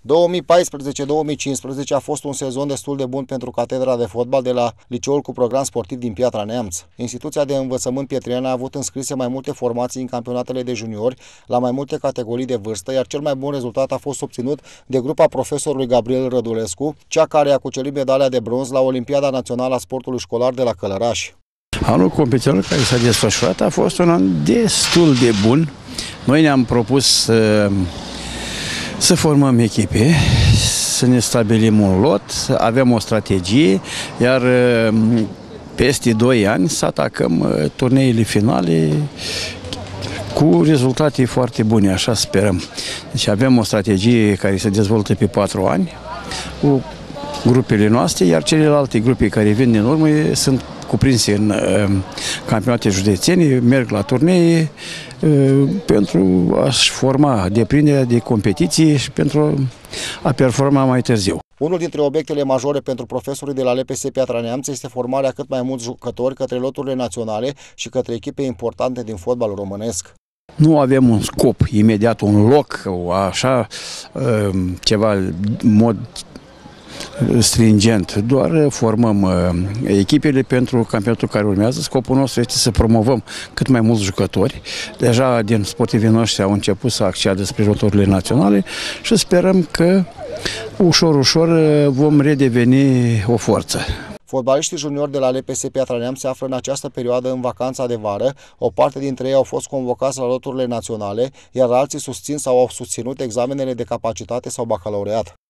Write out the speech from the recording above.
2014-2015 a fost un sezon destul de bun pentru catedra de fotbal de la liceul cu program sportiv din Piatra Neamț. Instituția de învățământ pietrian a avut înscrise mai multe formații în campionatele de juniori la mai multe categorii de vârstă, iar cel mai bun rezultat a fost obținut de grupa profesorului Gabriel Rădulescu, cea care a cucerit medalia de bronz la Olimpiada Națională a Sportului Școlar de la Călăraș. Anul competițional care s-a desfășurat a fost un an destul de bun. Noi ne-am propus să formăm echipe, să ne stabilim un lot, avem o strategie, iar peste 2 ani să atacăm turneile finale cu rezultate foarte bune, așa sperăm. Deci avem o strategie care se dezvoltă pe 4 ani cu grupele noastre, iar celelalte grupe care vin din urmă sunt cuprinse în campionate județene, merg la turnee pentru a-și forma deprinderea de competiții și pentru a performa mai târziu. Unul dintre obiectele majore pentru profesorii de la LPS Piatra Neamț este formarea cât mai mulți jucători către loturile naționale și către echipe importante din fotbalul românesc. Nu avem un scop imediat, un loc, așa, ceva, în mod stringent, doar formăm echipele pentru campionatul care urmează. Scopul nostru este să promovăm cât mai mulți jucători. Deja din sportivii noștri au început să acceadă spre loturile naționale și sperăm că ușor, ușor vom redeveni o forță. Fotbaliștii juniori de la LPS Piatra Neamț se află în această perioadă în vacanța de vară. O parte dintre ei au fost convocați la loturile naționale, iar alții susțin sau au susținut examenele de capacitate sau bacalaureat.